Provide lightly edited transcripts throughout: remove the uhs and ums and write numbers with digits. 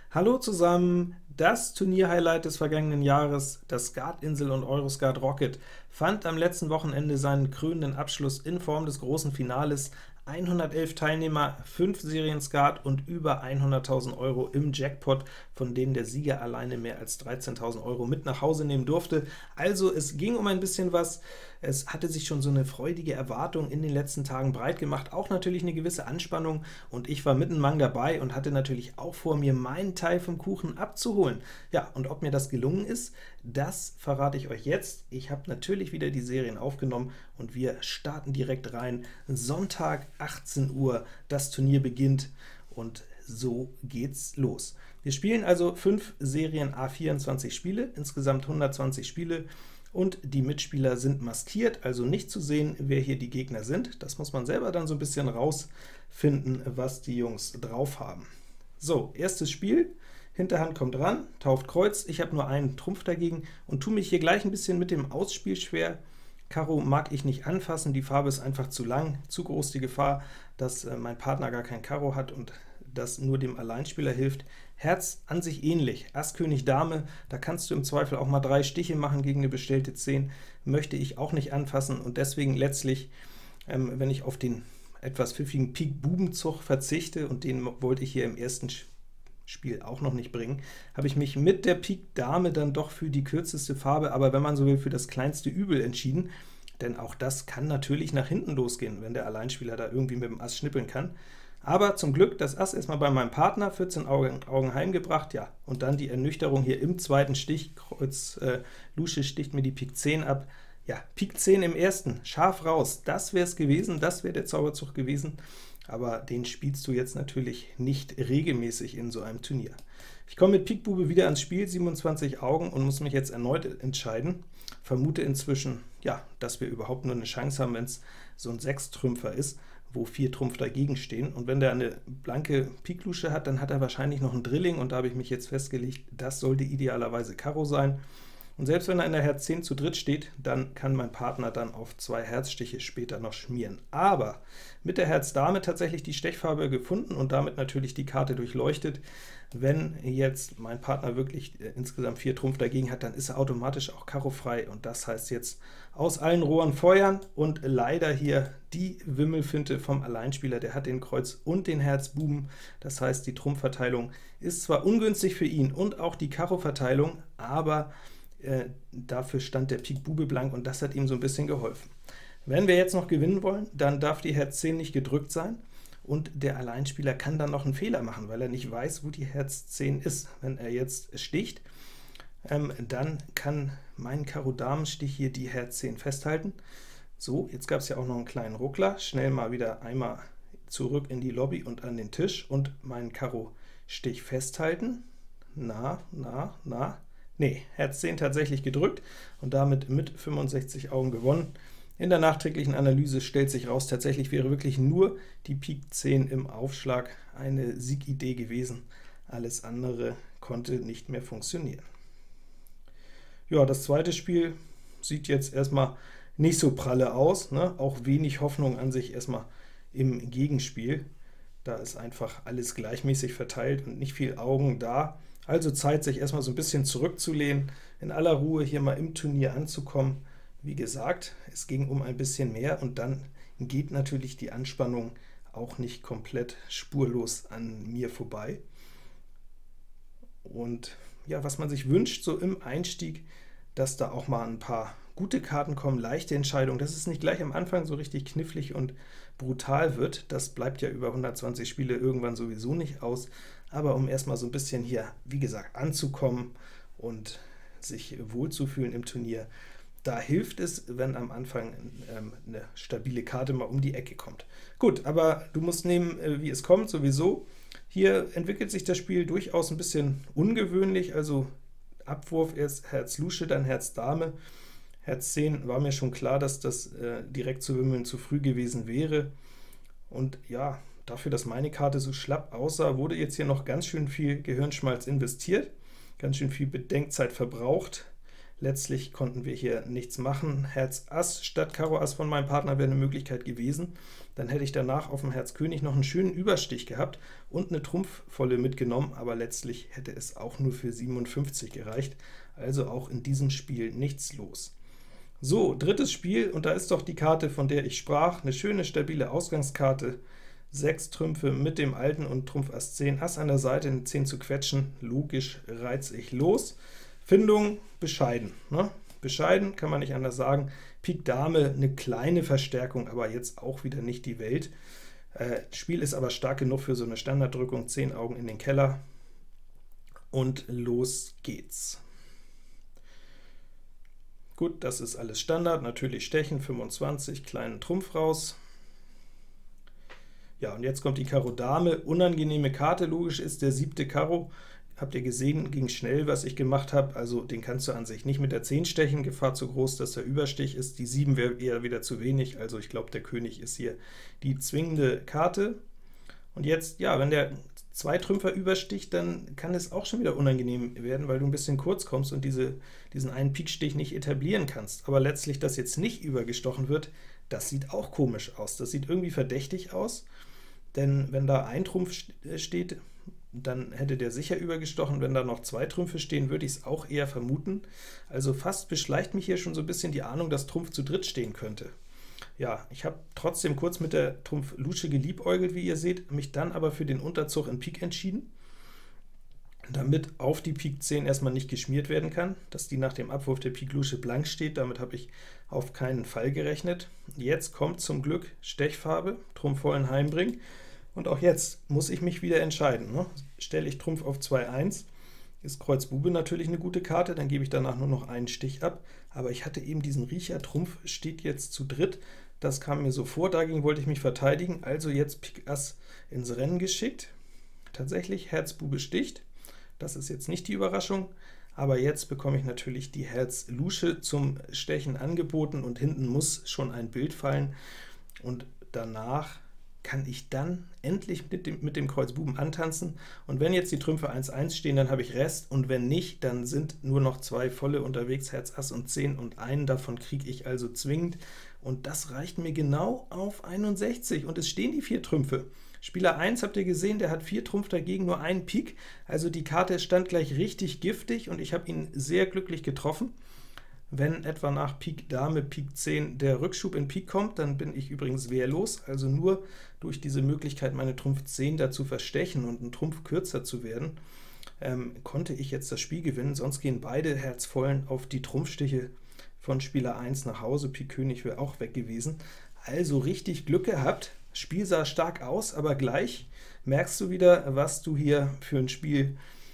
Hallo zusammen! Das Turnierhighlight des vergangenen Jahres, das Skatinsel und Euroskat Rocket, fand am letzten Wochenende seinen krönenden Abschluss in Form des großen Finales. 111 Teilnehmer, 5 Serien Skat und über 100.000 € im Jackpot, von denen der Sieger alleine mehr als 13.000 € mit nach Hause nehmen durfte. Also es ging um ein bisschen was, es hatte sich schon so eine freudige Erwartung in den letzten Tagen breit gemacht, auch natürlich eine gewisse Anspannung, und ich war mittenmang dabei und hatte natürlich auch vor, mir meinen Teil vom Kuchen abzuholen. Ja, und ob mir das gelungen ist, das verrate ich euch jetzt. Ich habe natürlich wieder die Serien aufgenommen und wir starten direkt rein. Sonntag, 18 Uhr, das Turnier beginnt und so geht's los. Wir spielen also 5 Serien A24 Spiele, insgesamt 120 Spiele, und die Mitspieler sind maskiert, also nicht zu sehen, wer hier die Gegner sind. Das muss man selber dann so ein bisschen rausfinden, was die Jungs drauf haben. So, erstes Spiel. Hinterhand kommt ran, tauft Kreuz, ich habe nur einen Trumpf dagegen und tue mich hier gleich ein bisschen mit dem Ausspiel schwer. Karo mag ich nicht anfassen, die Farbe ist einfach zu lang, zu groß die Gefahr, dass mein Partner gar kein Karo hat und das nur dem Alleinspieler hilft. Herz an sich ähnlich, Ass, König, Dame, da kannst du im Zweifel auch mal 3 Stiche machen gegen eine bestellte 10, möchte ich auch nicht anfassen, und deswegen letztlich, wenn ich auf den etwas pfiffigen Pik-Bubenzug verzichte, und den wollte ich hier im ersten Spiel auch noch nicht bringen, habe ich mich mit der Pik Dame dann doch für die kürzeste Farbe, aber wenn man so will, für das kleinste Übel entschieden, denn auch das kann natürlich nach hinten losgehen, wenn der Alleinspieler da irgendwie mit dem Ass schnippeln kann. Aber zum Glück das Ass erstmal bei meinem Partner, 14 Augen heimgebracht, ja, und dann die Ernüchterung hier im zweiten Stich, Kreuz Lusche sticht mir die Pik 10 ab, ja, Pik 10 im ersten, scharf raus, das wäre es gewesen, das wäre der Zauberzug gewesen, aber den spielst du jetzt natürlich nicht regelmäßig in so einem Turnier. Ich komme mit Pik Bube wieder ans Spiel, 27 Augen, und muss mich jetzt erneut entscheiden. Vermute inzwischen, ja, dass wir überhaupt nur eine Chance haben, wenn es so ein Sechstrümpfer ist, wo 4 Trumpf dagegen stehen, und wenn der eine blanke Pik-Lusche hat, dann hat er wahrscheinlich noch einen Drilling, und da habe ich mich jetzt festgelegt, das sollte idealerweise Karo sein. Und selbst wenn er in der Herz 10 zu dritt steht, dann kann mein Partner dann auf 2 Herzstiche später noch schmieren. Aber mit der Herz Dame tatsächlich die Stechfarbe gefunden und damit natürlich die Karte durchleuchtet. Wenn jetzt mein Partner wirklich insgesamt 4 Trumpf dagegen hat, dann ist er automatisch auch karofrei, und das heißt jetzt aus allen Rohren feuern, und leider hier die Wimmelfinte vom Alleinspieler, der hat den Kreuz und den Herz Buben, das heißt die Trumpfverteilung ist zwar ungünstig für ihn und auch die Karo-Verteilung, aber dafür stand der Pik Bube blank, und das hat ihm so ein bisschen geholfen. Wenn wir jetzt noch gewinnen wollen, dann darf die Herz 10 nicht gedrückt sein, und der Alleinspieler kann dann noch einen Fehler machen, weil er nicht weiß, wo die Herz 10 ist. Wenn er jetzt sticht, dann kann mein Karo-Damen-Stich hier die Herz 10 festhalten. So, jetzt gab es ja auch noch einen kleinen Ruckler, schnell mal wieder einmal zurück in die Lobby und an den Tisch und meinen Karo-Stich festhalten. Nee, Herz 10 tatsächlich gedrückt und damit mit 65 Augen gewonnen. In der nachträglichen Analyse stellt sich raus, tatsächlich wäre wirklich nur die Pik 10 im Aufschlag eine Siegidee gewesen. Alles andere konnte nicht mehr funktionieren. Ja, das zweite Spiel sieht jetzt erstmal nicht so pralle aus, ne? Auch wenig Hoffnung an sich erstmal im Gegenspiel. Da ist einfach alles gleichmäßig verteilt und nicht viel Augen da. Also Zeit, sich erstmal so ein bisschen zurückzulehnen, in aller Ruhe hier mal im Turnier anzukommen. Wie gesagt, es ging um ein bisschen mehr, und dann geht natürlich die Anspannung auch nicht komplett spurlos an mir vorbei. Und ja, was man sich wünscht, so im Einstieg, dass da auch mal ein paar gute Karten kommen, leichte Entscheidungen, dass es nicht gleich am Anfang so richtig knifflig und brutal wird. Das bleibt ja über 120 Spiele irgendwann sowieso nicht aus, aber um erstmal so ein bisschen hier, wie gesagt, anzukommen und sich wohlzufühlen im Turnier, da hilft es, wenn am Anfang eine stabile Karte mal um die Ecke kommt. Gut, aber du musst nehmen, wie es kommt, sowieso. Hier entwickelt sich das Spiel durchaus ein bisschen ungewöhnlich, also Abwurf erst Herz Lusche, dann Herz Dame. Herz 10 war mir schon klar, dass das direkt zu wimmeln zu früh gewesen wäre, und ja, dafür, dass meine Karte so schlapp aussah, wurde jetzt hier noch ganz schön viel Gehirnschmalz investiert, ganz schön viel Bedenkzeit verbraucht. Letztlich konnten wir hier nichts machen. Herz Ass statt Karo Ass von meinem Partner wäre eine Möglichkeit gewesen. Dann hätte ich danach auf dem Herz König noch einen schönen Überstich gehabt und eine Trumpfvolle mitgenommen, aber letztlich hätte es auch nur für 57 gereicht. Also auch in diesem Spiel nichts los. So, drittes Spiel, und da ist doch die Karte, von der ich sprach, eine schöne, stabile Ausgangskarte. 6 Trümpfe mit dem alten und Trumpf Ass 10, Ass an der Seite, eine 10 zu quetschen, logisch reiz ich los. Findung bescheiden, ne? Bescheiden, kann man nicht anders sagen. Pik Dame, eine kleine Verstärkung, aber jetzt auch wieder nicht die Welt. Spiel ist aber stark genug für so eine Standarddrückung, 10 Augen in den Keller, und los geht's. Gut, das ist alles Standard, natürlich Stechen, 25, kleinen Trumpf raus. Ja, und jetzt kommt die Karo Dame, unangenehme Karte, logisch ist der 7. Karo. Habt ihr gesehen, ging schnell, was ich gemacht habe, also den kannst du an sich nicht mit der 10 stechen, Gefahr zu groß, dass der Überstich ist, die 7 wäre eher wieder zu wenig, also ich glaube, der König ist hier die zwingende Karte. Und jetzt, ja, wenn der 2 Trümpfer übersticht, dann kann es auch schon wieder unangenehm werden, weil du ein bisschen kurz kommst und diesen einen Pikstich nicht etablieren kannst. Aber letztlich, dass jetzt nicht übergestochen wird, das sieht auch komisch aus. Das sieht irgendwie verdächtig aus, denn wenn da ein Trumpf steht, dann hätte der sicher übergestochen. Wenn da noch 2 Trümpfe stehen, würde ich es auch eher vermuten. Also fast beschleicht mich hier schon so ein bisschen die Ahnung, dass Trumpf zu dritt stehen könnte. Ja, ich habe trotzdem kurz mit der Trumpf Lusche geliebäugelt, wie ihr seht, mich dann aber für den Unterzug in Pik entschieden, damit auf die Pik 10 erstmal nicht geschmiert werden kann, dass die nach dem Abwurf der Pik Lusche blank steht. Damit habe ich auf keinen Fall gerechnet. Jetzt kommt zum Glück Stechfarbe, Trumpf vollen heimbringen. Und auch jetzt muss ich mich wieder entscheiden, ne? Stelle ich Trumpf auf 2-1, ist Kreuz Bube natürlich eine gute Karte, dann gebe ich danach nur noch einen Stich ab, aber ich hatte eben diesen Riecher, Trumpf steht jetzt zu dritt, das kam mir so vor, dagegen wollte ich mich verteidigen, also jetzt Pik Ass ins Rennen geschickt. Tatsächlich Herz Bube sticht, das ist jetzt nicht die Überraschung, aber jetzt bekomme ich natürlich die Herz Lusche zum Stechen angeboten, und hinten muss schon ein Bild fallen, und danach kann ich dann endlich mit dem Kreuz Buben antanzen, und wenn jetzt die Trümpfe 1-1 stehen, dann habe ich Rest, und wenn nicht, dann sind nur noch 2 volle unterwegs, Herz Ass und 10, und einen davon kriege ich also zwingend, und das reicht mir genau auf 61, und es stehen die 4 Trümpfe. Spieler 1, habt ihr gesehen, der hat 4 Trumpf dagegen, nur einen Pik, also die Karte stand gleich richtig giftig, und ich habe ihn sehr glücklich getroffen. Wenn etwa nach Pik Dame, Pik 10 der Rückschub in Pik kommt, dann bin ich übrigens wehrlos, also nur durch diese Möglichkeit, meine Trumpf 10 dazu verstechen und einen Trumpf kürzer zu werden, konnte ich jetzt das Spiel gewinnen, sonst gehen beide Herzvollen auf die Trumpfstiche von Spieler 1 nach Hause, Pik König wäre auch weg gewesen. Also richtig Glück gehabt, Spiel sah stark aus, aber gleich merkst du wieder, was du hier für ein Spiel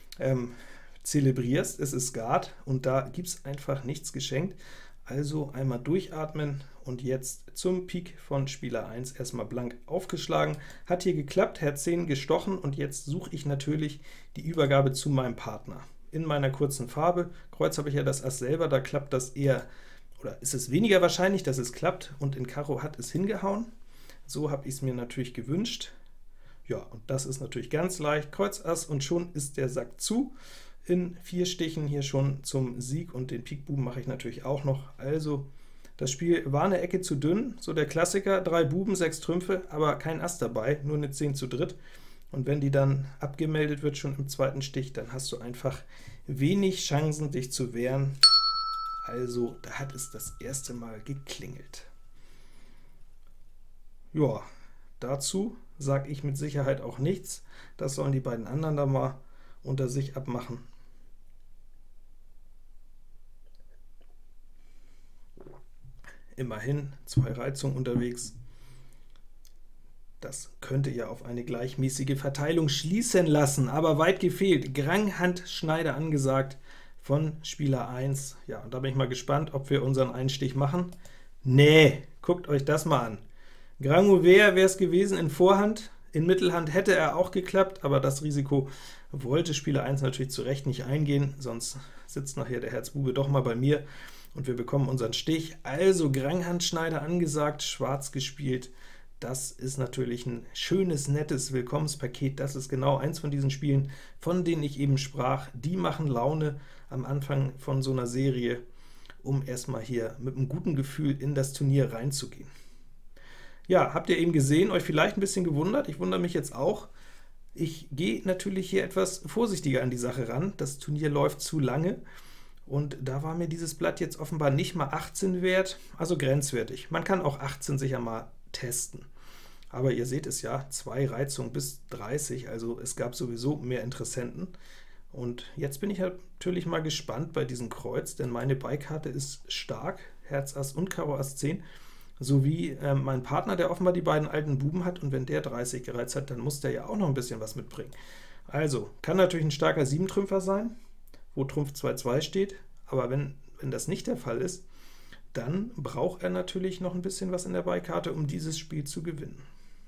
zelebrierst. Es ist Skat, und da gibt es einfach nichts geschenkt. Also einmal durchatmen, und jetzt zum Pik von Spieler 1 erstmal blank aufgeschlagen. Hat hier geklappt, Herz 10 gestochen, und jetzt suche ich natürlich die Übergabe zu meinem Partner. In meiner kurzen Farbe, Kreuz habe ich ja das Ass selber, da klappt das eher, oder ist es weniger wahrscheinlich, dass es klappt, und in Karo hat es hingehauen. So habe ich es mir natürlich gewünscht. Ja, und das ist natürlich ganz leicht, Kreuz Ass, und schon ist der Sack zu. In 4 Stichen hier schon zum Sieg, und den Pik Buben mache ich natürlich auch noch. Also das Spiel war eine Ecke zu dünn, so der Klassiker, 3 Buben, 6 Trümpfe, aber kein Ass dabei, nur eine 10 zu dritt. Und wenn die dann abgemeldet wird, schon im zweiten Stich, dann hast du einfach wenig Chancen, dich zu wehren. Also da hat es das erste Mal geklingelt. Ja, dazu sage ich mit Sicherheit auch nichts. Das sollen die beiden anderen da mal unter sich abmachen. Immerhin 2 Reizungen unterwegs. Das könnte ja auf eine gleichmäßige Verteilung schließen lassen, aber weit gefehlt. Grang-Hand-Schneider angesagt von Spieler 1. Ja, und da bin ich mal gespannt, ob wir unseren Einstich machen. Nee, guckt euch das mal an. Grand Ouvert wäre es gewesen in Vorhand, in Mittelhand hätte er auch geklappt, aber das Risiko wollte Spieler 1 natürlich zu Recht nicht eingehen, sonst sitzt nachher der Herz Bube doch mal bei mir, und wir bekommen unseren Stich. Also Grang-Hand-Schneider angesagt, schwarz gespielt. Das ist natürlich ein schönes, nettes Willkommenspaket. Das ist genau eins von diesen Spielen, von denen ich eben sprach. Die machen Laune am Anfang von so einer Serie. um erstmal hier mit einem guten Gefühl in das Turnier reinzugehen. Ja, habt ihr eben gesehen, euch vielleicht ein bisschen gewundert, ich wundere mich jetzt auch. Ich gehe natürlich hier etwas vorsichtiger an die Sache ran, das Turnier läuft zu lange, und da war mir dieses Blatt jetzt offenbar nicht mal 18 wert, also grenzwertig. Man kann auch 18 sicher mal testen. Aber ihr seht es ja, 2 Reizungen bis 30, also es gab sowieso mehr Interessenten. Und jetzt bin ich natürlich mal gespannt bei diesem Kreuz, denn meine Beikarte ist stark, Herz Ass und Karo Ass 10, sowie mein Partner, der offenbar die beiden alten Buben hat, und wenn der 30 gereizt hat, dann muss der ja auch noch ein bisschen was mitbringen. Also, kann natürlich ein starker 7-Trümpfer sein, wo Trumpf 2-2 steht, aber wenn das nicht der Fall ist, dann braucht er natürlich noch ein bisschen was in der Beikarte, um dieses Spiel zu gewinnen.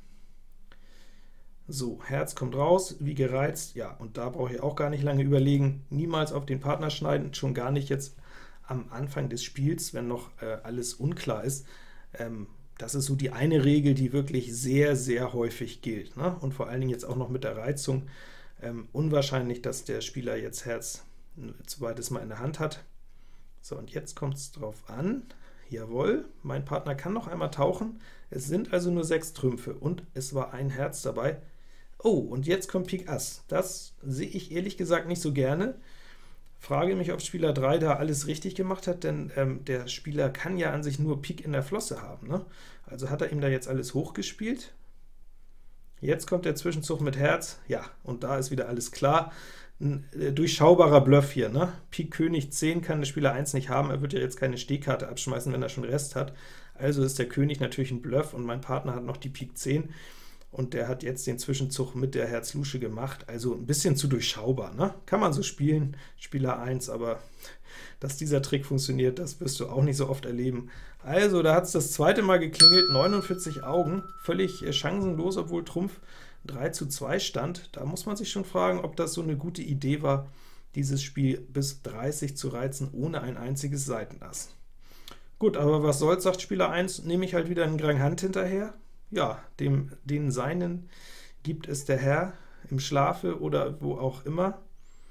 So, Herz kommt raus, wie gereizt, ja, und da brauche ich auch gar nicht lange überlegen, niemals auf den Partner schneiden, schon gar nicht jetzt am Anfang des Spiels, wenn noch alles unklar ist. Das ist so die eine Regel, die wirklich sehr, sehr häufig gilt, ne? Und vor allen Dingen jetzt auch noch mit der Reizung. Unwahrscheinlich, dass der Spieler jetzt Herz ein zweites Mal in der Hand hat. So, und jetzt kommt es drauf an. Jawohl, mein Partner kann noch einmal tauchen. Es sind also nur 6 Trümpfe, und es war ein Herz dabei. Oh, und jetzt kommt Pik Ass. Das sehe ich ehrlich gesagt nicht so gerne. Frage mich, ob Spieler 3 da alles richtig gemacht hat, denn der Spieler kann ja an sich nur Pik in der Flosse haben, ne? Also hat er ihm da jetzt alles hochgespielt. Jetzt kommt der Zwischenzug mit Herz, ja, und da ist wieder alles klar. Ein durchschaubarer Bluff hier, ne? Pik König 10 kann der Spieler 1 nicht haben, er wird ja jetzt keine Stehkarte abschmeißen, wenn er schon Rest hat. Also ist der König natürlich ein Bluff, und mein Partner hat noch die Pik 10. Und der hat jetzt den Zwischenzug mit der Herz Lusche gemacht, also ein bisschen zu durchschaubar, ne? Kann man so spielen, Spieler 1, aber dass dieser Trick funktioniert, das wirst du auch nicht so oft erleben. Also, da hat es das zweite Mal geklingelt, 49 Augen, völlig chancenlos, obwohl Trumpf 3:2 stand. Da muss man sich schon fragen, ob das so eine gute Idee war, dieses Spiel bis 30 zu reizen, ohne ein einziges Seitenass. Gut, aber was soll's, sagt Spieler 1, nehme ich halt wieder einen Grand Hand hinterher. Ja, den Seinen gibt es der Herr im Schlafe oder wo auch immer.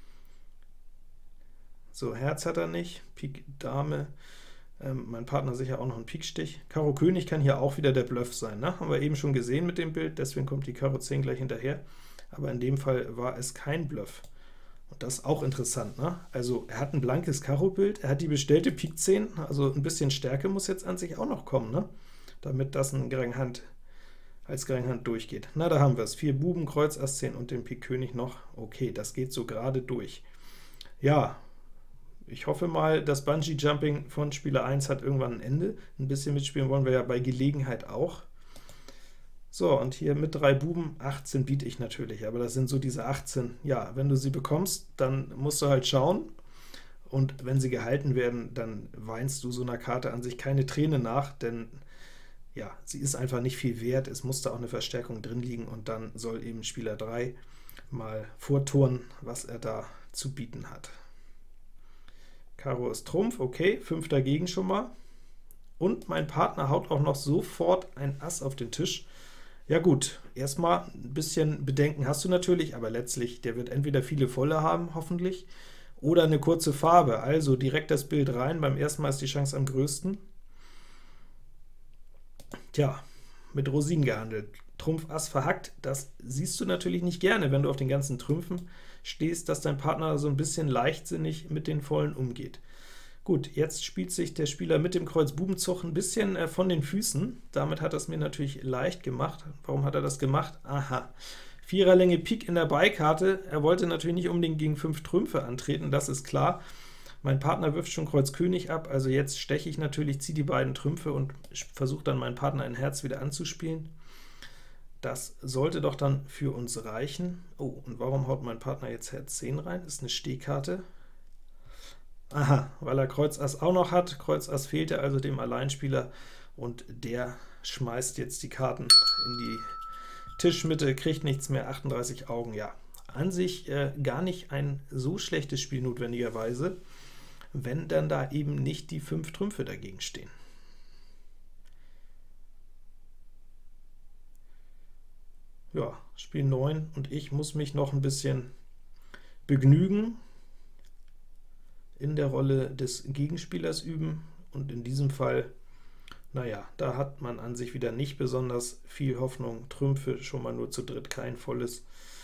So, Herz hat er nicht, Pik Dame, mein Partner sicher auch noch einen Pikstich. Karo König kann hier auch wieder der Bluff sein, ne? Haben wir eben schon gesehen mit dem Bild, deswegen kommt die Karo 10 gleich hinterher, aber in dem Fall war es kein Bluff. Und das ist auch interessant, ne? Also er hat ein blankes Karo-Bild, er hat die bestellte Pik 10, also ein bisschen Stärke muss jetzt an sich auch noch kommen, ne? Damit das ein Grand Hand als Grand Hand durchgeht. Na, da haben wir es. 4 Buben, Kreuz, Ass 10 und den Pik König noch. Okay, das geht so gerade durch. Ja, ich hoffe mal, das Bungee-Jumping von Spieler 1 hat irgendwann ein Ende. Ein bisschen mitspielen wollen wir ja bei Gelegenheit auch. So, und hier mit 3 Buben, 18 biete ich natürlich, aber das sind so diese 18. Ja, wenn du sie bekommst, dann musst du halt schauen, und wenn sie gehalten werden, dann weinst du so einer Karte an sich keine Träne nach, denn ja, sie ist einfach nicht viel wert, es musste auch eine Verstärkung drin liegen, und dann soll eben Spieler 3 mal vorturnen, was er da zu bieten hat. Karo ist Trumpf, okay, 5 dagegen schon mal, und mein Partner haut auch noch sofort ein Ass auf den Tisch. Ja gut, erstmal ein bisschen Bedenken hast du natürlich, aber letztlich, der wird entweder viele Volle haben, hoffentlich, oder eine kurze Farbe, also direkt das Bild rein, beim ersten Mal ist die Chance am größten. Tja, mit Rosinen gehandelt. Trumpf Ass verhackt, das siehst du natürlich nicht gerne, wenn du auf den ganzen Trümpfen stehst, dass dein Partner so ein bisschen leichtsinnig mit den Vollen umgeht. Gut, jetzt spielt sich der Spieler mit dem Kreuz Bubenzug ein bisschen von den Füßen. Damit hat er es mir natürlich leicht gemacht. Warum hat er das gemacht? Aha, 4er Länge Pik in der Beikarte. Er wollte natürlich nicht unbedingt gegen 5 Trümpfe antreten, das ist klar. Mein Partner wirft schon Kreuz König ab, also jetzt steche ich natürlich, ziehe die beiden Trümpfe und versuche dann meinen Partner ein Herz wieder anzuspielen. Das sollte doch dann für uns reichen. Oh, und warum haut mein Partner jetzt Herz 10 rein? Ist eine Stehkarte. Aha, weil er Kreuz Ass auch noch hat. Kreuz Ass fehlte also dem Alleinspieler, und der schmeißt jetzt die Karten in die Tischmitte, kriegt nichts mehr, 38 Augen. Ja, an sich gar nicht ein so schlechtes Spiel notwendigerweise, wenn dann da eben nicht die 5 Trümpfe dagegen stehen. Ja, Spiel 9, und ich muss mich noch ein bisschen begnügen. in der Rolle des Gegenspielers üben, und in diesem Fall, naja, da hat man an sich wieder nicht besonders viel Hoffnung. Trümpfe schon mal nur zu dritt, kein volles.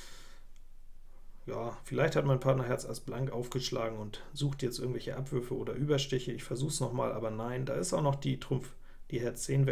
Ja, vielleicht hat mein Partner Herz Ass blank aufgeschlagen und sucht jetzt irgendwelche Abwürfe oder Überstiche. Ich versuche es nochmal, aber nein, da ist auch noch die Herz 10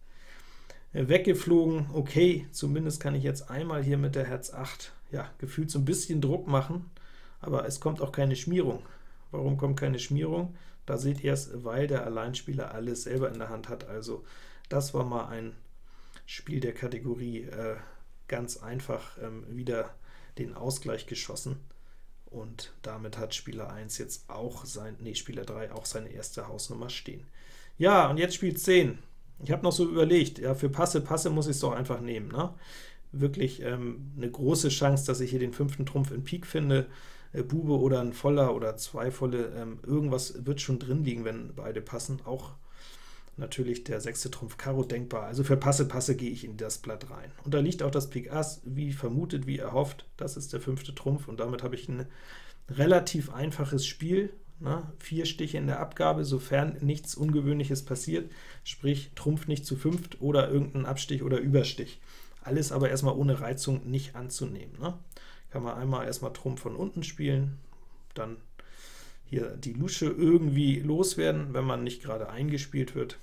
weggeflogen. Okay, zumindest kann ich jetzt einmal hier mit der Herz 8, ja, gefühlt so ein bisschen Druck machen, aber es kommt auch keine Schmierung. Warum kommt keine Schmierung? Da seht ihr es, weil der Alleinspieler alles selber in der Hand hat. Also das war mal ein Spiel der Kategorie ganz einfach wieder den Ausgleich geschossen, und damit hat Spieler 1 jetzt auch Spieler 3 auch seine erste Hausnummer stehen. Ja, und jetzt Spiel 10. Ich habe noch so überlegt, ja, für Passe muss ich es doch einfach nehmen, ne? Wirklich eine große Chance, dass ich hier den 5. Trumpf in Pik finde, Bube oder ein Voller oder 2 volle, irgendwas wird schon drin liegen, wenn beide passen. Auch natürlich der 6. Trumpf Karo denkbar. Also für Passe gehe ich in das Blatt rein. Und da liegt auch das Pik Ass, wie vermutet, wie erhofft. Das ist der 5. Trumpf, und damit habe ich ein relativ einfaches Spiel. 4 Stiche in der Abgabe, sofern nichts Ungewöhnliches passiert, sprich Trumpf nicht zu 5 oder irgendein Abstich oder Überstich. Alles aber erstmal ohne Reizung nicht anzunehmen. Kann man einmal erstmal Trumpf von unten spielen, dann hier die Lusche irgendwie loswerden, wenn man nicht gerade eingespielt wird,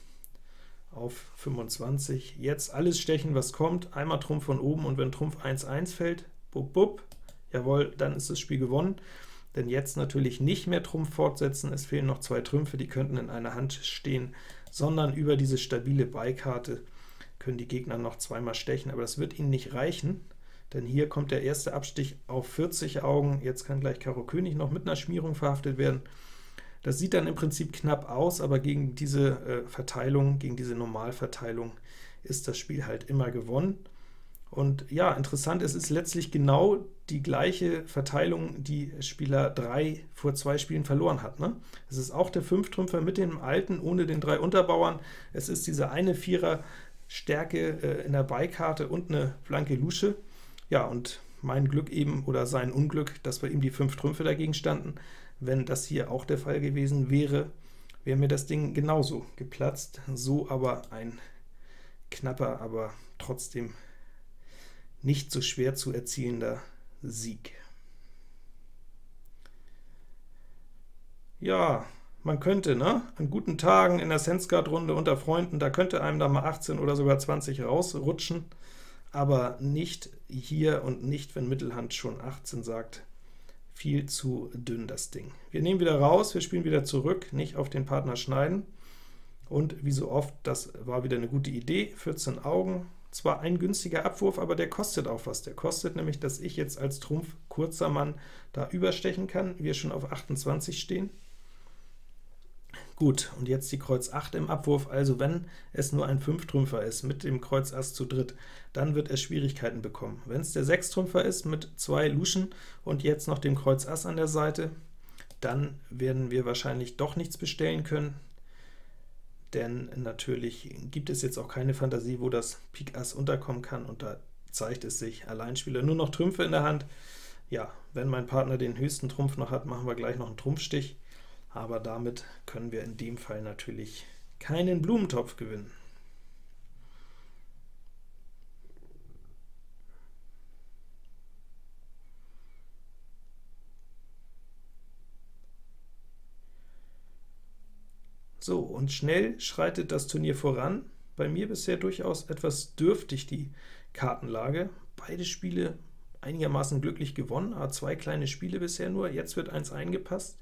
auf 25. Jetzt alles stechen, was kommt, einmal Trumpf von oben, und wenn Trumpf 1-1 fällt, bub, bub, jawohl, dann ist das Spiel gewonnen. Denn jetzt natürlich nicht mehr Trumpf fortsetzen, es fehlen noch 2 Trümpfe, die könnten in einer Hand stehen, sondern über diese stabile Beikarte können die Gegner noch zweimal stechen, aber das wird ihnen nicht reichen, denn hier kommt der erste Abstich auf 40 Augen, jetzt kann gleich Karo König noch mit einer Schmierung verhaftet werden. Das sieht dann im Prinzip knapp aus, aber gegen diese Verteilung, gegen diese Normalverteilung ist das Spiel halt immer gewonnen. Und ja, interessant, es ist letztlich genau die gleiche Verteilung, die Spieler 3 vor 2 Spielen verloren hat. Es ist auch der 5-Trümpfer mit dem alten, ohne den 3 Unterbauern. Es ist diese eine Vierer Stärke in der Beikarte und eine blanke Lusche. Ja, und mein Glück eben, oder sein Unglück, dass bei ihm die 5 Trümpfe dagegen standen. Wenn das hier auch der Fall gewesen wäre, wäre mir das Ding genauso geplatzt. So aber ein knapper, aber trotzdem nicht so schwer zu erzielender Sieg. Ja, man könnte, an guten Tagen in der Sensguard-Runde unter Freunden, da könnte einem da mal 18 oder sogar 20 rausrutschen, aber nicht hier und nicht, wenn Mittelhand schon 18 sagt. Viel zu dünn das Ding. Wir nehmen wieder raus, wir spielen wieder zurück, nicht auf den Partner schneiden. Und wie so oft, das war wieder eine gute Idee, 14 Augen. Zwar ein günstiger Abwurf, aber der kostet auch was. Der kostet nämlich, dass ich jetzt als Trumpf kurzer Mann da überstechen kann, wir schon auf 28 stehen. Gut, und jetzt die Kreuz 8 im Abwurf, also wenn es nur ein 5-Trümpfer ist mit dem Kreuz Ass zu dritt, dann wird er Schwierigkeiten bekommen. Wenn es der 6-Trümpfer ist mit 2 Luschen und jetzt noch dem Kreuz Ass an der Seite, dann werden wir wahrscheinlich doch nichts bestellen können, denn natürlich gibt es jetzt auch keine Fantasie, wo das Pik Ass unterkommen kann, und da zeigt es sich, Alleinspieler nur noch Trümpfe in der Hand. Ja, wenn mein Partner den höchsten Trumpf noch hat, machen wir gleich noch einen Trumpfstich, aber damit können wir in dem Fall natürlich keinen Blumentopf gewinnen. So, und schnell schreitet das Turnier voran. Bei mir bisher durchaus etwas dürftig die Kartenlage. Beide Spiele einigermaßen glücklich gewonnen, aber 2 kleine Spiele bisher nur. Jetzt wird eins eingepasst.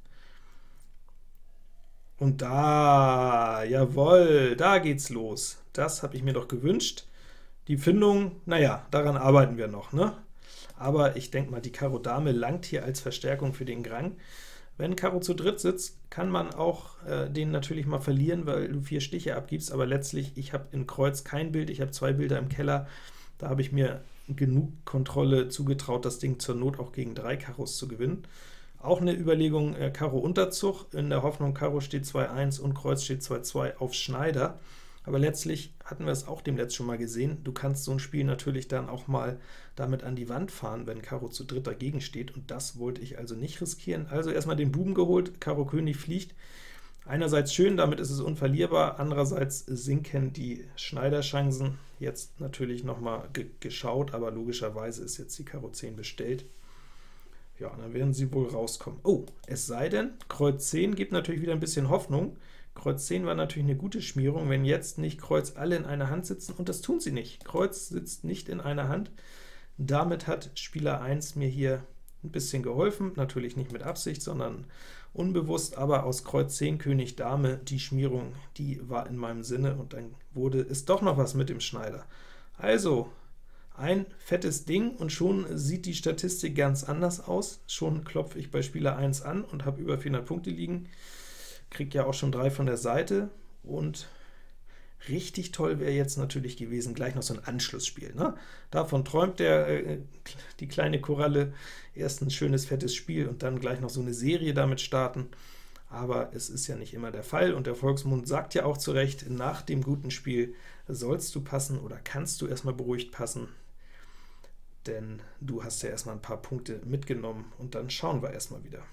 Und da, jawohl, da geht's los. Das habe ich mir doch gewünscht. Die Findung, naja, daran arbeiten wir noch, Aber ich denke mal, die Karo Dame langt hier als Verstärkung für den Grang. Wenn Karo zu dritt sitzt, kann man auch den natürlich mal verlieren, weil du 4 Stiche abgibst, aber letztlich, ich habe in Kreuz kein Bild, ich habe 2 Bilder im Keller, da habe ich mir genug Kontrolle zugetraut, das Ding zur Not auch gegen 3 Karos zu gewinnen. Auch eine Überlegung, Karo Unterzug, in der Hoffnung, Karo steht 2-1 und Kreuz steht 2-2 auf Schneider. Aber letztlich hatten wir es auch demnächst schon mal gesehen, du kannst so ein Spiel natürlich dann auch mal damit an die Wand fahren, wenn Karo zu dritt dagegen steht, und das wollte ich also nicht riskieren. Also erstmal den Buben geholt, Karo König fliegt. Einerseits schön, damit ist es unverlierbar, andererseits sinken die Schneiderchancen. Jetzt natürlich nochmal geschaut, aber logischerweise ist jetzt die Karo 10 bestellt. Ja, dann werden sie wohl rauskommen. Oh, es sei denn, Kreuz 10 gibt natürlich wieder ein bisschen Hoffnung. Kreuz 10 war natürlich eine gute Schmierung, wenn jetzt nicht Kreuz alle in einer Hand sitzen, und das tun sie nicht. Kreuz sitzt nicht in einer Hand. Damit hat Spieler 1 mir hier ein bisschen geholfen, natürlich nicht mit Absicht, sondern unbewusst, aber aus Kreuz 10 König Dame, die Schmierung, die war in meinem Sinne, und dann wurde es doch noch was mit dem Schneider. Also ein fettes Ding, und schon sieht die Statistik ganz anders aus. Schon klopfe ich bei Spieler 1 an und habe über 400 Punkte liegen, kriege ja auch schon 3 von der Seite, und richtig toll wäre jetzt natürlich gewesen, gleich noch so ein Anschlussspiel, ne? Davon träumt die kleine Koralle, erst ein schönes, fettes Spiel und dann gleich noch so eine Serie damit starten. Aber es ist ja nicht immer der Fall, und der Volksmund sagt ja auch zu Recht, nach dem guten Spiel sollst du passen oder kannst du erstmal beruhigt passen, denn du hast ja erstmal ein paar Punkte mitgenommen, und dann schauen wir erstmal wieder.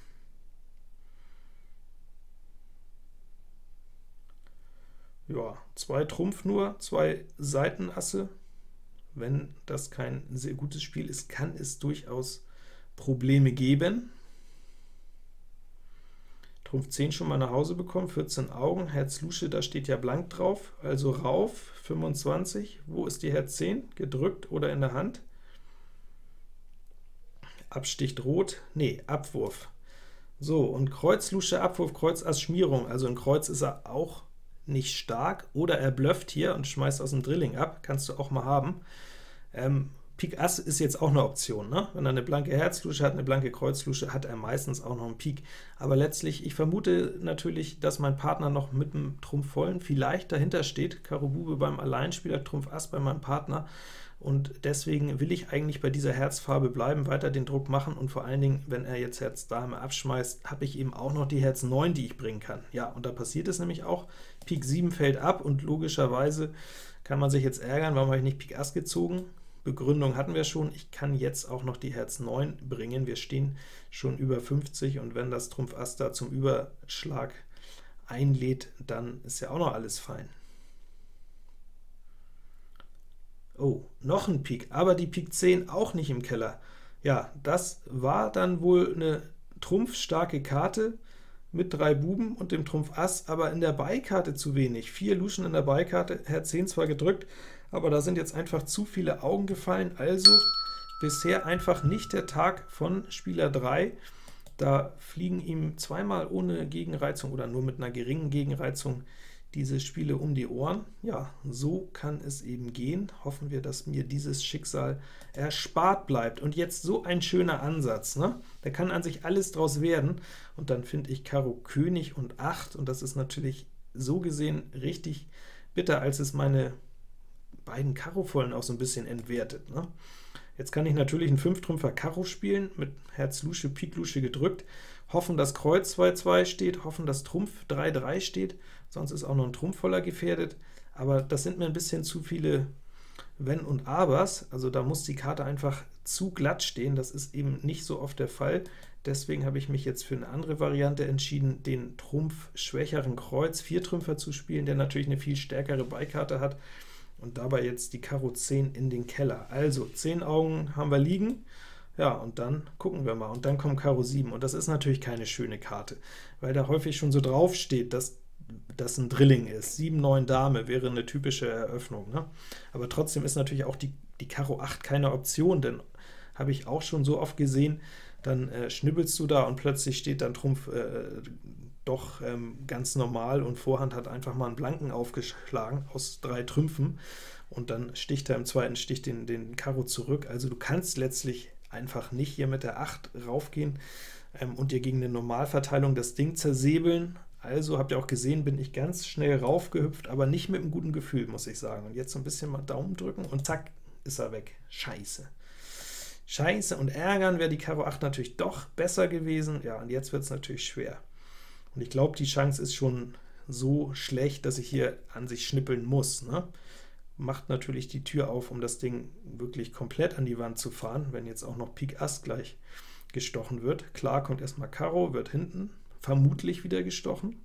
Ja, 2 Trumpf nur, 2 Seitenasse. Wenn das kein sehr gutes Spiel ist, kann es durchaus Probleme geben. Trumpf 10 schon mal nach Hause bekommen, 14 Augen, Herz Lusche, da steht ja blank drauf, also rauf, 25. Wo ist die Herz 10? Gedrückt oder in der Hand? Absticht Rot, nee, Abwurf. So, und Kreuz Lusche, Abwurf, Kreuz Ass, Schmierung, also in Kreuz ist er auch nicht stark, oder er blufft hier und schmeißt aus dem Drilling ab, kannst du auch mal haben. Pik Ass ist jetzt auch eine Option, ne? Wenn er eine blanke Herzlusche hat, eine blanke Kreuzlusche, hat er meistens auch noch einen Pik. Aber letztlich, ich vermute natürlich, dass mein Partner noch mit dem Trumpf vollen vielleicht dahinter steht, Karo Bube beim Alleinspieler, Trumpf Ass bei meinem Partner, und deswegen will ich eigentlich bei dieser Herzfarbe bleiben, weiter den Druck machen, und vor allen Dingen, wenn er jetzt Herz Dame abschmeißt, habe ich eben auch noch die Herz 9, die ich bringen kann. Ja, und da passiert es nämlich auch, Pik 7 fällt ab, und logischerweise kann man sich jetzt ärgern, warum habe ich nicht Pik Ass gezogen? Begründung hatten wir schon, ich kann jetzt auch noch die Herz 9 bringen, wir stehen schon über 50, und wenn das Trumpf Ass da zum Überschlag einlädt, dann ist ja auch noch alles fein. Oh, noch ein Pik, aber die Pik 10 auch nicht im Keller. Ja, das war dann wohl eine trumpfstarke Karte mit 3 Buben und dem Trumpf Ass, aber in der Beikarte zu wenig. 4 Luschen in der Beikarte, Herz 10 zwar gedrückt, aber da sind jetzt einfach zu viele Augen gefallen, also bisher einfach nicht der Tag von Spieler 3. Da fliegen ihm zweimal ohne Gegenreizung oder nur mit einer geringen Gegenreizung diese Spiele um die Ohren. Ja, so kann es eben gehen. Hoffen wir, dass mir dieses Schicksal erspart bleibt. Und jetzt so ein schöner Ansatz, ne? Da kann an sich alles draus werden, und dann finde ich Karo König und 8, und das ist natürlich so gesehen richtig bitter, als es meine beiden Karo-Vollen auch so ein bisschen entwertet, ne? Jetzt kann ich natürlich einen 5-Trümpfer Karo spielen, mit Herz Lusche, Pik Lusche gedrückt, hoffen, dass Kreuz 2-2 steht, hoffen, dass Trumpf 3-3 steht, sonst ist auch noch ein Trumpf voller gefährdet, aber das sind mir ein bisschen zu viele Wenn und Abers, also da muss die Karte einfach zu glatt stehen, das ist eben nicht so oft der Fall. Deswegen habe ich mich jetzt für eine andere Variante entschieden, den Trumpf schwächeren Kreuz 4-Trümpfer zu spielen, der natürlich eine viel stärkere Beikarte hat, und dabei jetzt die Karo 10 in den Keller. Also 10 Augen haben wir liegen, ja, und dann gucken wir mal, und dann kommt Karo 7, und das ist natürlich keine schöne Karte, weil da häufig schon so drauf steht, dass das ein Drilling ist. 7, 9 Dame wäre eine typische Eröffnung, ne? Aber trotzdem ist natürlich auch die Karo 8 keine Option, denn habe ich auch schon so oft gesehen, dann schnibbelst du da und plötzlich steht dann Trumpf doch ganz normal, und Vorhand hat einfach mal einen Blanken aufgeschlagen aus 3 Trümpfen, und dann sticht er im zweiten Stich den Karo zurück. Also du kannst letztlich einfach nicht hier mit der 8 raufgehen und dir gegen eine Normalverteilung das Ding zersäbeln. Also habt ihr auch gesehen, bin ich ganz schnell raufgehüpft, aber nicht mit einem guten Gefühl, muss ich sagen. Und jetzt so ein bisschen mal Daumen drücken, und zack, ist er weg. Scheiße. Scheiße, und ärgern wäre die Karo 8 natürlich doch besser gewesen. Ja, und jetzt wird es natürlich schwer. Und ich glaube, die Chance ist schon so schlecht, dass ich hier an sich schnippeln muss, ne? Macht natürlich die Tür auf, um das Ding wirklich komplett an die Wand zu fahren, wenn jetzt auch noch Pik Ass gleich gestochen wird. Klar, kommt erstmal Karo, wird hinten vermutlich wieder gestochen.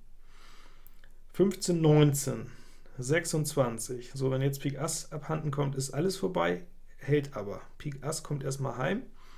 15, 19, 26. So, wenn jetzt Pik Ass abhanden kommt, ist alles vorbei, hält aber. Pik Ass kommt erstmal heim,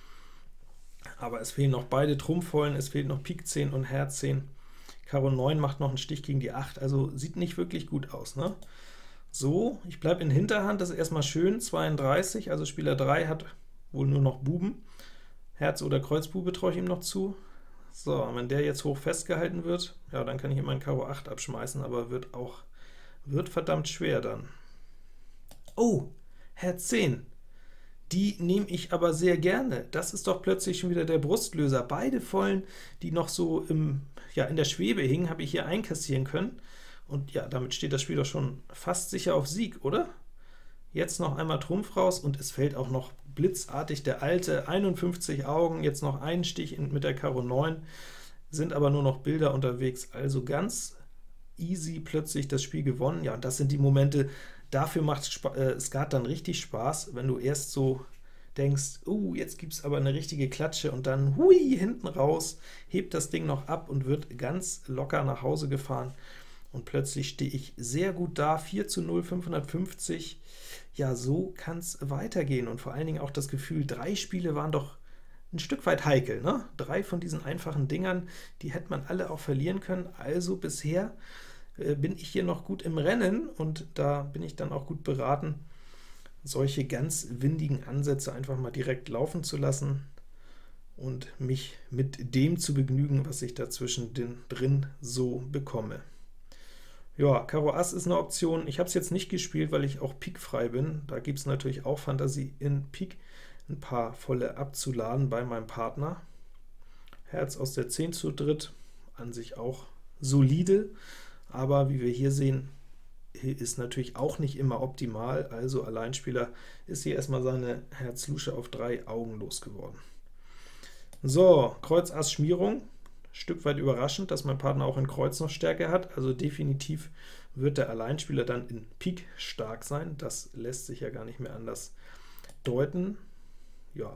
aber es fehlen noch beide Trumpfvollen, es fehlt noch Pik 10 und Herz 10. Karo 9 macht noch einen Stich gegen die 8, also sieht nicht wirklich gut aus, ne? So, ich bleibe in Hinterhand, das ist erstmal schön, 32, also Spieler 3 hat wohl nur noch Buben. Herz oder Kreuzbube traue ich ihm noch zu. So, wenn der jetzt hoch festgehalten wird, ja, dann kann ich ihm meinen Karo 8 abschmeißen, aber wird verdammt schwer dann. Oh, Herz 10. Die nehme ich aber sehr gerne. Das ist doch plötzlich schon wieder der Brustlöser. Beide Vollen, die noch so in der Schwebe hingen, habe ich hier einkassieren können. Und ja, damit steht das Spiel doch schon fast sicher auf Sieg, oder? Jetzt noch einmal Trumpf raus, und es fällt auch noch blitzartig der alte, 51 Augen, jetzt noch einen Stich mit der Karo 9, sind aber nur noch Bilder unterwegs, also ganz easy plötzlich das Spiel gewonnen. Ja, und das sind die Momente, dafür macht Skat dann richtig Spaß, wenn du erst so denkst, jetzt gibt es aber eine richtige Klatsche, und dann hui, hinten raus, hebt das Ding noch ab und wird ganz locker nach Hause gefahren. Und plötzlich stehe ich sehr gut da, 4:0, 550. Ja, so kann es weitergehen, und vor allen Dingen auch das Gefühl, 3 Spiele waren doch ein Stück weit heikel, ne? 3 von diesen einfachen Dingern, die hätte man alle auch verlieren können, also bisher bin ich hier noch gut im Rennen, und da bin ich dann auch gut beraten, solche ganz windigen Ansätze einfach mal direkt laufen zu lassen und mich mit dem zu begnügen, was ich da zwischendrin so bekomme. Ja, Karo Ass ist eine Option. Ich habe es jetzt nicht gespielt, weil ich auch pikfrei bin. Da gibt es natürlich auch Fantasie, in Pik ein paar volle abzuladen bei meinem Partner. Herz aus der 10 zu dritt, an sich auch solide, aber wie wir hier sehen, ist natürlich auch nicht immer optimal, also Alleinspieler ist hier erstmal seine Herz-Lusche auf 3 Augen losgeworden. So, Kreuz Ass Schmierung. Stück weit überraschend, dass mein Partner auch in Kreuz noch Stärke hat, also definitiv wird der Alleinspieler dann in Pik stark sein, das lässt sich ja gar nicht mehr anders deuten. Ja,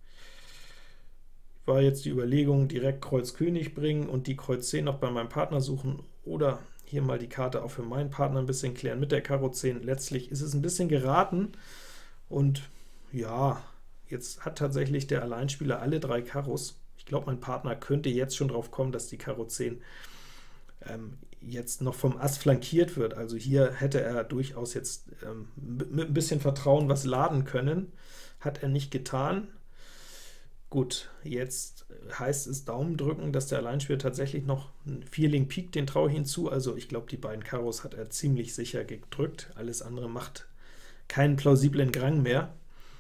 war jetzt die Überlegung, direkt Kreuz König bringen und die Kreuz 10 noch bei meinem Partner suchen, oder hier mal die Karte auch für meinen Partner ein bisschen klären mit der Karo 10. Letztlich ist es ein bisschen geraten, und ja, jetzt hat tatsächlich der Alleinspieler alle 3 Karos. Ich glaube, mein Partner könnte jetzt schon drauf kommen, dass die Karo 10 jetzt noch vom Ass flankiert wird. Also hier hätte er durchaus jetzt mit ein bisschen Vertrauen was laden können. Hat er nicht getan. Gut, jetzt heißt es Daumen drücken, dass der Alleinspieler tatsächlich noch einen Vierling Pik, den traue ich ihm zu. Also ich glaube, die beiden Karos hat er ziemlich sicher gedrückt. Alles andere macht keinen plausiblen Gang mehr.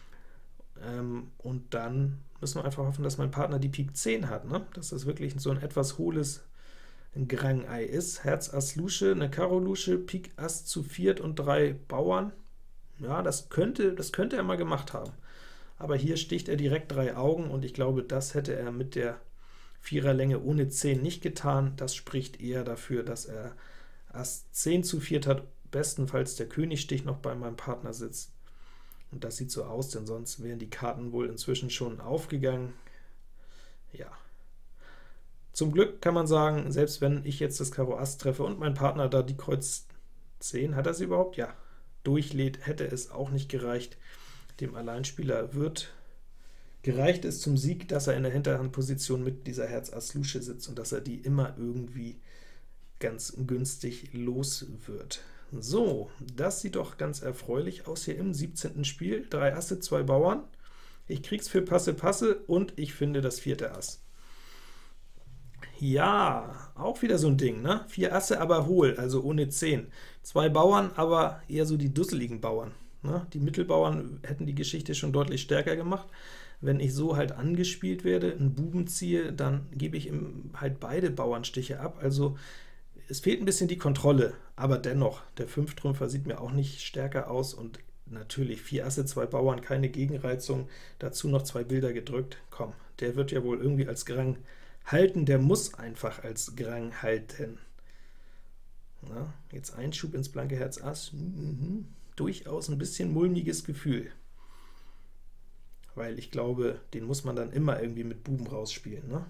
Und dann müssen wir einfach hoffen, dass mein Partner die Pik 10 hat, ne? Dass das wirklich so ein etwas hohles Grang-Ei ist. Herz Ass Lusche, eine Karo Lusche, Pik Ass zu 4 und 3 Bauern. Ja, das könnte er mal gemacht haben. Aber hier sticht er direkt 3 Augen, und ich glaube, das hätte er mit der Viererlänge ohne 10 nicht getan. Das spricht eher dafür, dass er Ass 10 zu 4 hat, bestenfalls der Königstich noch bei meinem Partner sitzt. Und das sieht so aus, denn sonst wären die Karten wohl inzwischen schon aufgegangen. Ja. Zum Glück kann man sagen, selbst wenn ich jetzt das Karo Ass treffe und mein Partner da die Kreuz 10, hat er sie überhaupt? Ja. Durchlädt, hätte es auch nicht gereicht. Dem Alleinspieler wird gereicht es zum Sieg, dass er in der Hinterhandposition mit dieser Herz Ass Lusche sitzt und dass er die immer irgendwie ganz günstig los wird. So, das sieht doch ganz erfreulich aus hier im 17. Spiel. 3 Asse, 2 Bauern. Ich krieg's für Passe, und ich finde das 4. Ass. Ja, auch wieder so ein Ding, ne? 4 Asse, aber hohl, also ohne 10. 2 Bauern, aber eher so die dusseligen Bauern, ne? Die Mittelbauern hätten die Geschichte schon deutlich stärker gemacht. Wenn ich so halt angespielt werde, einen Buben ziehe, dann gebe ich ihm halt beide Bauernstiche ab, also es fehlt ein bisschen die Kontrolle, aber dennoch, der 5-Trümpfer sieht mir auch nicht stärker aus, und natürlich 4 Asse, 2 Bauern, keine Gegenreizung, dazu noch 2 Bilder gedrückt. Komm, der wird ja wohl irgendwie als Grang halten, der muss einfach als Grang halten. Na, jetzt Einschub ins blanke Herz Ass, durchaus ein bisschen mulmiges Gefühl, weil ich glaube, den muss man dann immer irgendwie mit Buben rausspielen, ne?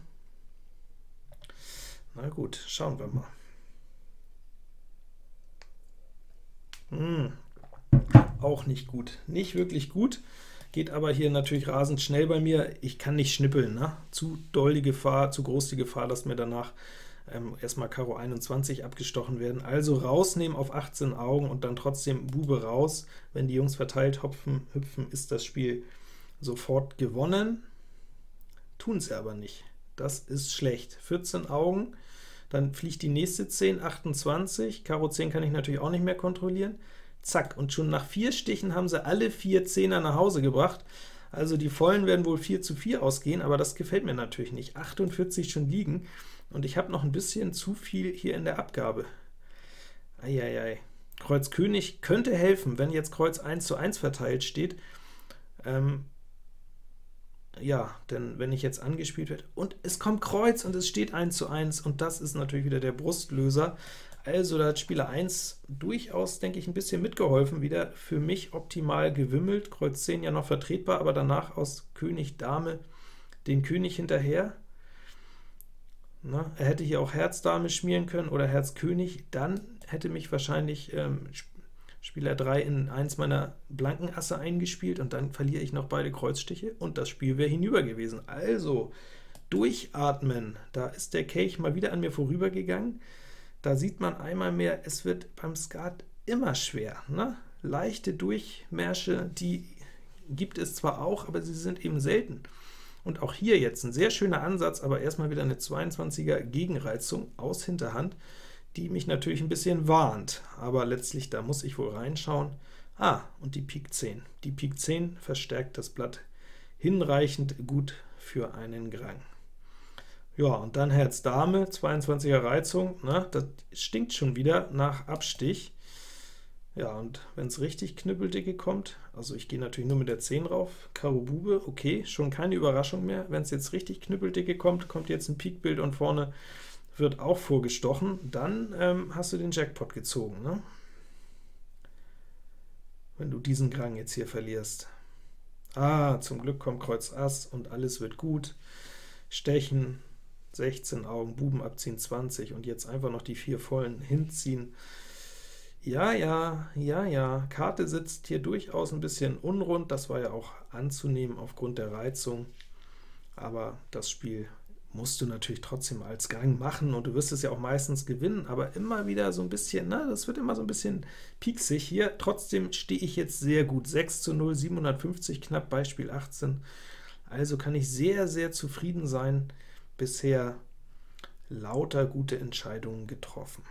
Na gut, schauen wir mal. Auch nicht gut, nicht wirklich gut, geht aber hier natürlich rasend schnell bei mir. Ich kann nicht schnippeln, ne? Zu doll die Gefahr, zu groß die Gefahr, dass mir danach erstmal Karo 21 abgestochen werden. Also rausnehmen auf 18 Augen und dann trotzdem Bube raus. Wenn die Jungs verteilt hüpfen, ist das Spiel sofort gewonnen. Tun sie aber nicht. Das ist schlecht. 14 Augen, dann fliegt die nächste 10, 28. Karo 10 kann ich natürlich auch nicht mehr kontrollieren. Zack, und schon nach 4 Stichen haben sie alle 4 Zehner nach Hause gebracht. Also die Vollen werden wohl 4:4 ausgehen, aber das gefällt mir natürlich nicht. 48 schon liegen, und ich habe noch ein bisschen zu viel hier in der Abgabe. Eieiei. Kreuz König könnte helfen, wenn jetzt Kreuz 1:1 verteilt steht. Ja, denn wenn ich jetzt angespielt werde, und es kommt Kreuz und es steht 1:1, und das ist natürlich wieder der Brustlöser. Also da hat Spieler 1 durchaus, denke ich, ein bisschen mitgeholfen, wieder für mich optimal gewimmelt. Kreuz 10 ja noch vertretbar, aber danach aus König Dame den König hinterher. Na, er hätte hier auch Herz Dame schmieren können oder Herz König, dann hätte mich wahrscheinlich Spieler 3 in eins meiner blanken Asse eingespielt, und dann verliere ich noch beide Kreuzstiche, und das Spiel wäre hinüber gewesen. Also durchatmen, da ist der Kelch mal wieder an mir vorübergegangen. Da sieht man einmal mehr, es wird beim Skat immer schwer, ne? Leichte Durchmärsche, die gibt es zwar auch, aber sie sind eben selten. Und auch hier jetzt ein sehr schöner Ansatz, aber erstmal wieder eine 22er Gegenreizung aus Hinterhand, die mich natürlich ein bisschen warnt, aber letztlich, da muss ich wohl reinschauen. Und die Pik 10. Die Pik 10 verstärkt das Blatt hinreichend gut für einen Grang. Ja, und dann Herz Dame, 22er Reizung, ne? Das stinkt schon wieder nach Abstich. Ja, und wenn es richtig knüppeldicke kommt, also ich gehe natürlich nur mit der 10 rauf, Karo Bube, okay, schon keine Überraschung mehr. Wenn es jetzt richtig knüppeldicke kommt, kommt jetzt ein Pikbild und vorne wird auch vorgestochen, dann hast du den Jackpot gezogen, ne? Wenn du diesen Grang jetzt hier verlierst. Zum Glück kommt Kreuz Ass und alles wird gut. Stechen, 16 Augen, Buben abziehen 20, und jetzt einfach noch die 4 Vollen hinziehen. Ja, Karte sitzt hier durchaus ein bisschen unrund, das war ja auch anzunehmen aufgrund der Reizung, aber das Spiel musst du natürlich trotzdem als Gang machen, und du wirst es ja auch meistens gewinnen, aber immer wieder so ein bisschen, das wird immer so ein bisschen pieksig hier. Trotzdem stehe ich jetzt sehr gut, 6:0, 750 knapp, Beispiel 18, also kann ich sehr, sehr zufrieden sein. Bisher lauter gute Entscheidungen getroffen.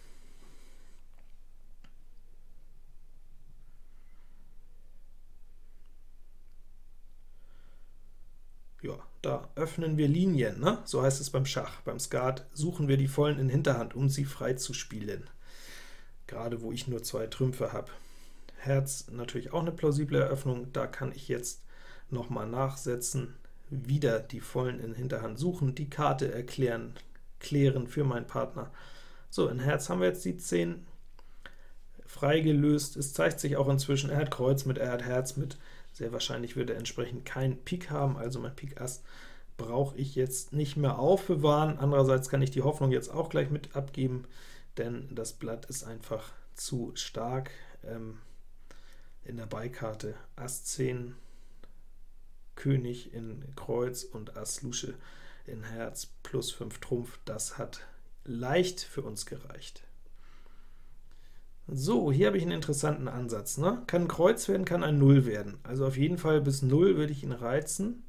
Ja, da öffnen wir Linien, ne? So heißt es beim Schach. Beim Skat suchen wir die Vollen in Hinterhand, um sie frei zu spielen, gerade wo ich nur 2 Trümpfe habe. Herz natürlich auch eine plausible Eröffnung, da kann ich jetzt nochmal nachsetzen, wieder die Vollen in Hinterhand suchen, die Karte klären für meinen Partner. So, in Herz haben wir jetzt die 10 freigelöst. Es zeigt sich auch inzwischen, er hat Kreuz mit, er hat Herz mit. Sehr wahrscheinlich wird er entsprechend kein Pik haben, also mein Pik Ass brauche ich jetzt nicht mehr aufbewahren. Andererseits kann ich die Hoffnung jetzt auch gleich mit abgeben, denn das Blatt ist einfach zu stark. In der Beikarte Ass 10, König in Kreuz und Ass Lusche in Herz plus 5 Trumpf, das hat leicht für uns gereicht. So, hier habe ich einen interessanten Ansatz, ne? Kann ein Kreuz werden, kann ein 0 werden. Also auf jeden Fall bis 0 würde ich ihn reizen.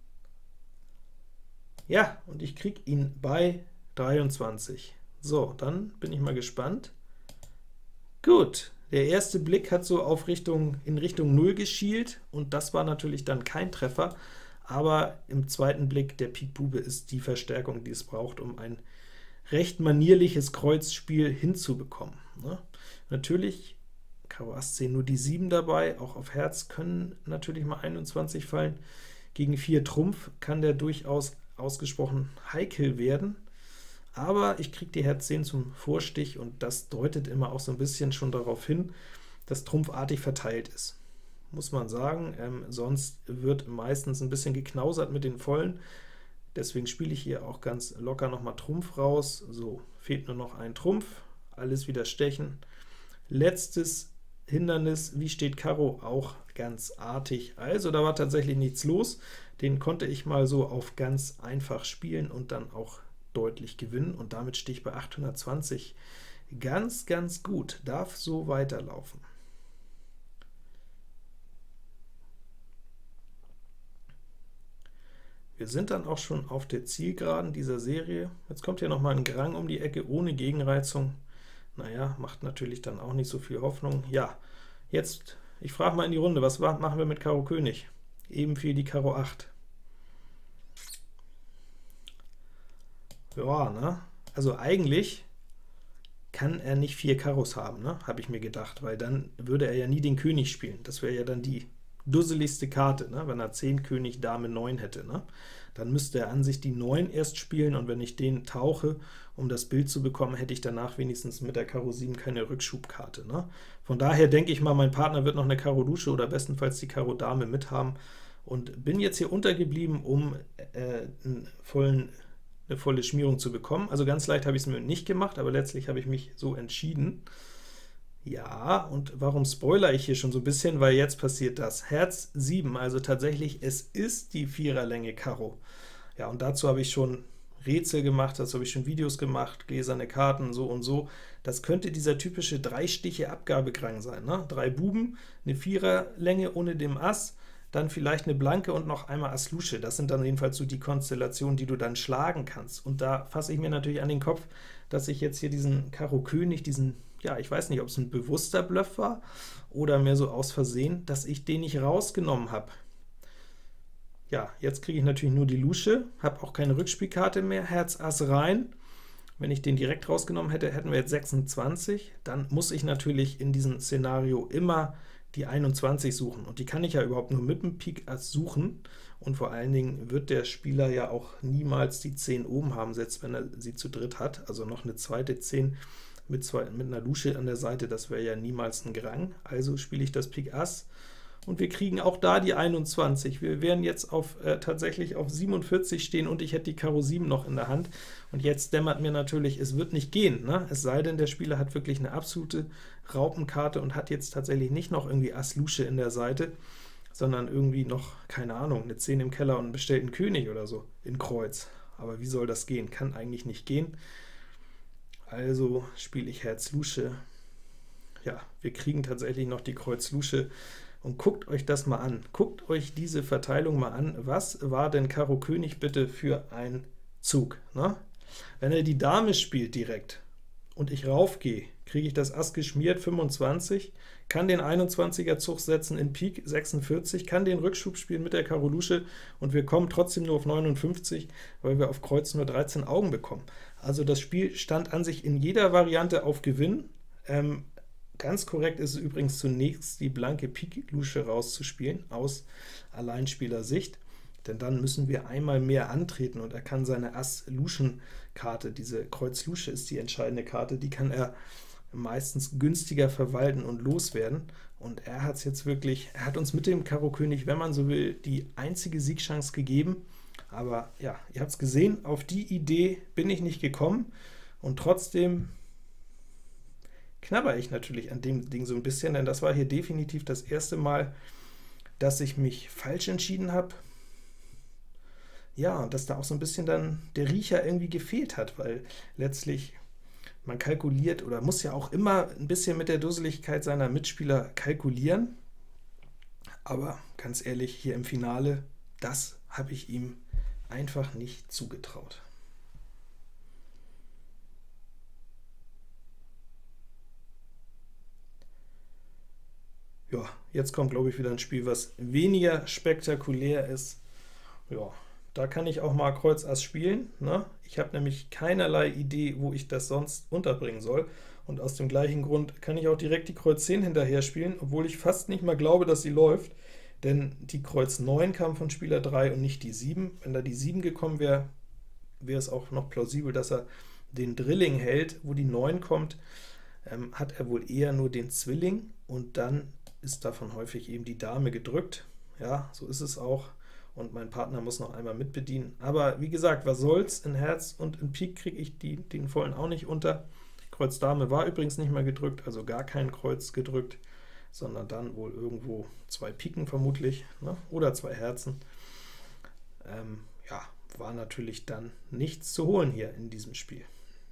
Ja, und ich kriege ihn bei 23. So, dann bin ich mal gespannt. Gut, der erste Blick hat so in Richtung 0 geschielt, und das war natürlich dann kein Treffer, aber im zweiten Blick, der Pik Bube ist die Verstärkung, die es braucht, um ein recht manierliches Kreuzspiel hinzubekommen, ne? Natürlich, Karo Ass 10 nur die 7 dabei, auch auf Herz können natürlich mal 21 fallen. Gegen 4 Trumpf kann der durchaus ausgesprochen heikel werden, aber ich kriege die Herz 10 zum Vorstich, und das deutet immer auch so ein bisschen schon darauf hin, dass trumpfartig verteilt ist, muss man sagen. Sonst wird meistens ein bisschen geknausert mit den Vollen, deswegen spiele ich hier auch ganz locker nochmal Trumpf raus. So, fehlt nur noch ein Trumpf, alles wieder stechen. Letztes Hindernis, wie steht Karo? Auch ganz artig, also da war tatsächlich nichts los, den konnte ich mal so auf ganz einfach spielen und dann auch deutlich gewinnen, und damit stehe ich bei 820. Ganz, ganz gut, darf so weiterlaufen. Wir sind dann auch schon auf der Zielgeraden dieser Serie. Jetzt kommt hier noch mal ein Grang um die Ecke ohne Gegenreizung. Naja, macht natürlich dann auch nicht so viel Hoffnung. Ja, jetzt, ich frage mal in die Runde, was machen wir mit Karo König? Eben fiel die Karo 8. Ja, ne? Also eigentlich kann er nicht 4 Karos haben, ne? Habe ich mir gedacht, weil dann würde er ja nie den König spielen. Das wäre ja dann die dusseligste Karte, ne? Wenn er 10 König Dame 9 hätte, ne? Dann müsste er an sich die 9 erst spielen, und wenn ich den tauche, um das Bild zu bekommen, hätte ich danach wenigstens mit der Karo 7 keine Rückschubkarte, ne? Von daher denke ich mal, mein Partner wird noch eine Karo Lusche oder bestenfalls die Karo Dame mithaben, und bin jetzt hier untergeblieben, um eine volle Schmierung zu bekommen. Also ganz leicht habe ich es mir nicht gemacht, aber letztlich habe ich mich so entschieden. Ja, und warum spoilere ich hier schon so ein bisschen? Weil jetzt passiert das. Herz 7, also tatsächlich, es ist die Viererlänge Karo. Ja, und dazu habe ich schon Rätsel gemacht, dazu habe ich schon Videos gemacht, gläserne Karten, so und so. Das könnte dieser typische 3-Stiche-Abgabegrang sein, ne? 3 Buben, eine Viererlänge ohne dem Ass, dann vielleicht eine Blanke und noch einmal Ass Lusche. Das sind dann jedenfalls so die Konstellationen, die du dann schlagen kannst. Und da fasse ich mir natürlich an den Kopf, dass ich jetzt hier diesen Karo König, diesen, ja, ich weiß nicht, ob es ein bewusster Bluff war oder mehr so aus Versehen, dass ich den nicht rausgenommen habe. Ja, jetzt kriege ich natürlich nur die Lusche, habe auch keine Rückspielkarte mehr, Herz Ass rein. Wenn ich den direkt rausgenommen hätte, hätten wir jetzt 26. Dann muss ich natürlich in diesem Szenario immer die 21 suchen, und die kann ich ja überhaupt nur mit dem Pik Ass suchen, und vor allen Dingen wird der Spieler ja auch niemals die 10 oben haben, selbst wenn er sie zu dritt hat, also noch eine zweite 10 mit einer Lusche an der Seite, das wäre ja niemals ein Grang. Also spiele ich das Pik Ass, und wir kriegen auch da die 21. Wir werden jetzt tatsächlich auf 47 stehen, und ich hätte die Karo 7 noch in der Hand. Und jetzt dämmert mir natürlich, es wird nicht gehen, ne? Es sei denn, der Spieler hat wirklich eine absolute Raupenkarte und hat jetzt tatsächlich nicht noch irgendwie Ass Lusche in der Seite, sondern irgendwie noch, keine Ahnung, eine 10 im Keller und einen bestellten König oder so in Kreuz. Aber wie soll das gehen? Kann eigentlich nicht gehen. Also spiele ich Herz Lusche. Ja, wir kriegen tatsächlich noch die Kreuz Lusche. Und guckt euch das mal an, guckt euch diese Verteilung mal an. Was war denn Karo König bitte für ein Zug, ne? Wenn er die Dame spielt direkt und ich raufgehe, kriege ich das Ass geschmiert, 25, kann den 21er Zug setzen in Pik, 46, kann den Rückschub spielen mit der Karo Lusche, und wir kommen trotzdem nur auf 59, weil wir auf Kreuz nur 13 Augen bekommen. Also das Spiel stand an sich in jeder Variante auf Gewinn. Ganz korrekt ist es übrigens zunächst, die blanke Pik Lusche rauszuspielen, aus Alleinspielersicht, denn dann müssen wir einmal mehr antreten, und er kann seine Ass-Luschen-Karte, diese Kreuz Lusche ist die entscheidende Karte, die kann er meistens günstiger verwalten und loswerden, und er hat es jetzt wirklich, er hat uns mit dem Karo König, wenn man so will, die einzige Siegchance gegeben. Aber ja, ihr habt es gesehen, auf die Idee bin ich nicht gekommen, und trotzdem knabber ich natürlich an dem Ding so ein bisschen, denn das war hier definitiv das erste Mal, dass ich mich falsch entschieden habe. Ja, und dass da auch so ein bisschen dann der Riecher irgendwie gefehlt hat, weil letztlich man kalkuliert oder muss ja auch immer ein bisschen mit der Dusseligkeit seiner Mitspieler kalkulieren. Aber ganz ehrlich, hier im Finale, das habe ich ihm einfach nicht zugetraut. Ja, jetzt kommt, glaube ich, wieder ein Spiel, was weniger spektakulär ist. Ja, da kann ich auch mal Kreuz Ass spielen, ne? Ich habe nämlich keinerlei Idee, wo ich das sonst unterbringen soll, und aus dem gleichen Grund kann ich auch direkt die Kreuz 10 hinterher spielen, obwohl ich fast nicht mal glaube, dass sie läuft, denn die Kreuz 9 kam von Spieler 3 und nicht die 7. Wenn da die 7 gekommen wäre, wäre es auch noch plausibel, dass er den Drilling hält, wo die 9 kommt, hat er wohl eher nur den Zwilling, und dann ist davon häufig eben die Dame gedrückt. Ja, so ist es auch, und mein Partner muss noch einmal mitbedienen. Aber wie gesagt, was soll's, in Herz und in Pik kriege ich den vollen auch nicht unter. Kreuz Dame war übrigens nicht mehr gedrückt, also gar kein Kreuz gedrückt, sondern dann wohl irgendwo 2 Piken vermutlich, ne? Oder 2 Herzen. Ja, war natürlich dann nichts zu holen hier in diesem Spiel.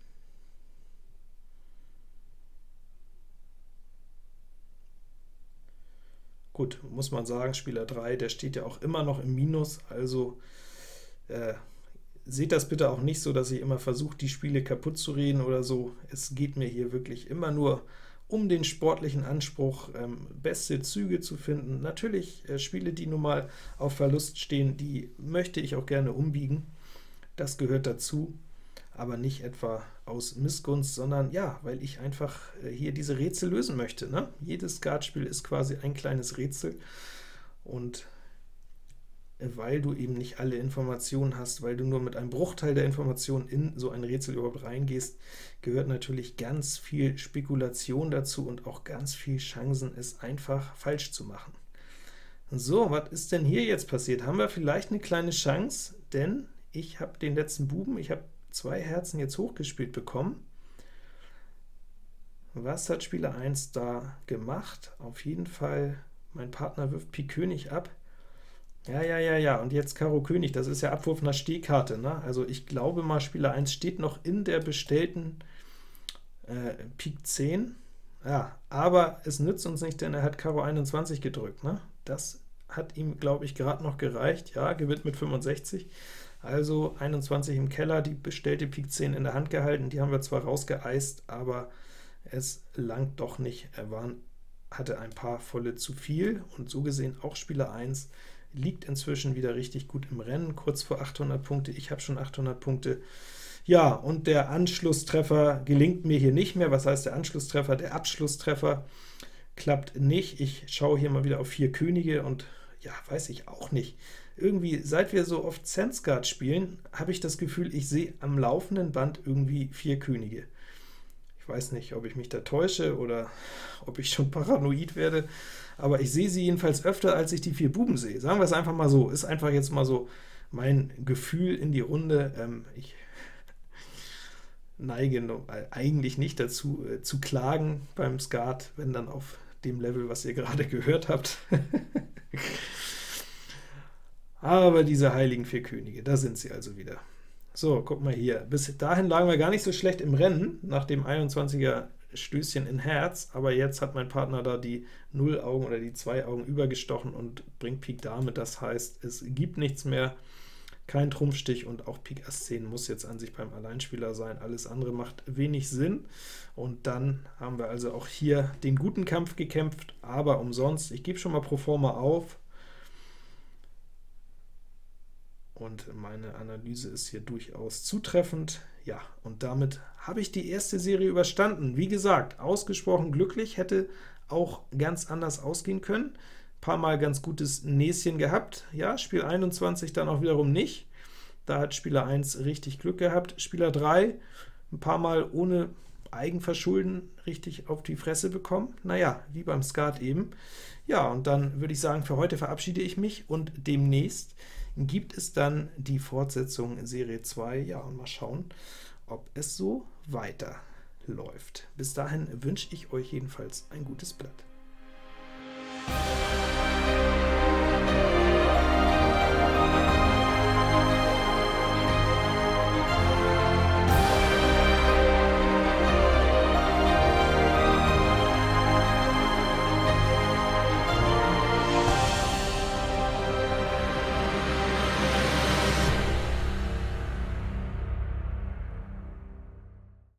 Gut, muss man sagen, Spieler 3, der steht ja auch immer noch im Minus, also seht das bitte auch nicht so, dass ich immer versuche, die Spiele kaputt zu reden oder so. Es geht mir hier wirklich immer nur um den sportlichen Anspruch, beste Züge zu finden. Natürlich Spiele, die nun mal auf Verlust stehen, die möchte ich auch gerne umbiegen. Das gehört dazu, aber nicht etwa aus Missgunst, sondern ja, weil ich einfach hier diese Rätsel lösen möchte, ne? Jedes Skatspiel ist quasi ein kleines Rätsel, und weil du eben nicht alle Informationen hast, weil du nur mit einem Bruchteil der Informationen in so ein Rätsel überhaupt reingehst, gehört natürlich ganz viel Spekulation dazu und auch ganz viel Chancen, es einfach falsch zu machen. So, was ist denn hier jetzt passiert? Haben wir vielleicht eine kleine Chance? Denn ich habe den letzten Buben, ich habe 2 Herzen jetzt hochgespielt bekommen. Was hat Spieler 1 da gemacht? Auf jeden Fall, mein Partner wirft Pik König ab. Ja, und jetzt Karo König, das ist ja Abwurf nach Stehkarte, ne? Also ich glaube mal, Spieler 1 steht noch in der bestellten Pik 10. Ja, aber es nützt uns nicht, denn er hat Karo 21 gedrückt, ne? Das hat ihm, glaube ich, gerade noch gereicht. Ja, gewinnt mit 65. Also 21 im Keller, die bestellte Pik 10 in der Hand gehalten. Die haben wir zwar rausgeeist, aber es langt doch nicht. Er hatte ein paar volle zu viel, und so gesehen auch Spieler 1 liegt inzwischen wieder richtig gut im Rennen, kurz vor 800 Punkte. Ich habe schon 800 Punkte. Ja, und der Anschlusstreffer gelingt mir hier nicht mehr. Was heißt der Anschlusstreffer? Der Abschlusstreffer klappt nicht. Ich schaue hier mal wieder auf 4 Könige, und ja, weiß ich auch nicht. Irgendwie, seit wir so oft Sensguard spielen, habe ich das Gefühl, ich sehe am laufenden Band irgendwie 4 Könige. Ich weiß nicht, ob ich mich da täusche oder ob ich schon paranoid werde, aber ich sehe sie jedenfalls öfter, als ich die 4 Buben sehe. Sagen wir es einfach mal so, ist einfach jetzt mal so mein Gefühl in die Runde. Ich neige eigentlich nicht dazu, zu klagen beim Skat, wenn dann auf dem Level, was ihr gerade gehört habt. Aber diese heiligen 4 Könige, da sind sie also wieder. So, guck mal hier. Bis dahin lagen wir gar nicht so schlecht im Rennen, nach dem 21er Stößchen in Herz, aber jetzt hat mein Partner da die 0 Augen oder die 2 Augen übergestochen und bringt Pik Dame. Das heißt, es gibt nichts mehr, kein Trumpfstich, und auch Pik Ass 10 muss jetzt an sich beim Alleinspieler sein. Alles andere macht wenig Sinn, und dann haben wir also auch hier den guten Kampf gekämpft, aber umsonst. Ich gebe schon mal pro forma auf, und meine Analyse ist hier durchaus zutreffend. Ja, und damit habe ich die erste Serie überstanden. Wie gesagt, ausgesprochen glücklich, hätte auch ganz anders ausgehen können. Ein paar Mal ganz gutes Näschen gehabt. Ja, Spiel 21 dann auch wiederum nicht. Da hat Spieler 1 richtig Glück gehabt. Spieler 3 ein paar Mal ohne Eigenverschulden richtig auf die Fresse bekommen. Naja, wie beim Skat eben. Ja, und dann würde ich sagen, für heute verabschiede ich mich, und demnächst gibt es dann die Fortsetzung in Serie 2, ja, und mal schauen, ob es so weiterläuft. Bis dahin wünsche ich euch jedenfalls ein gutes Blatt.